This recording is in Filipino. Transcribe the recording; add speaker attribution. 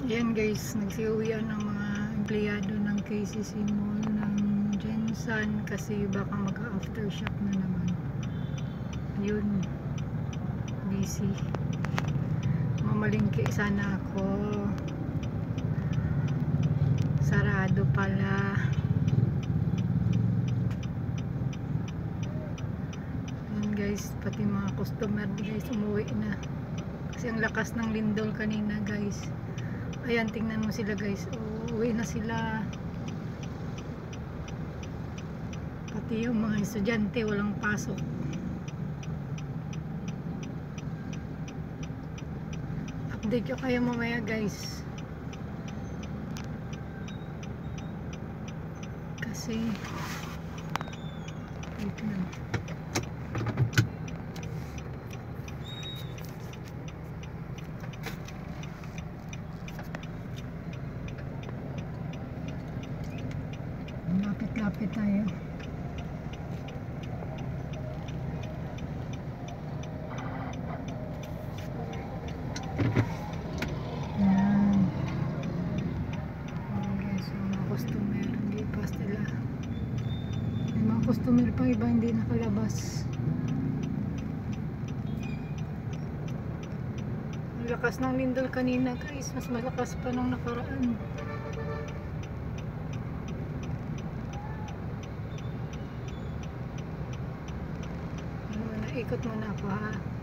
Speaker 1: Ayan guys, nagsiuwian ng mga empleyado ng KCC Mall ng Jensan kasi baka mag-aftershock na naman. Yun, busy. Mamalingki sana ako. Sarado pala. Ayan guys, pati mga customer guys umuwi na. Kasi ang lakas ng lindol kanina guys. Ayan, tingnan mo sila guys. Uwi na sila. Pati yung mga estudyante walang pasok. Update ko kayo mamaya guys. Kasi dito na. Lapit-lapit tayo. Yan. Okay, so mga customer hindi pa sila. May mga customer pa iba hindi nakalabas. Ang lakas ng lindol kanina guys, mas malakas pa nung nakaraan. Ikot muna ako ha.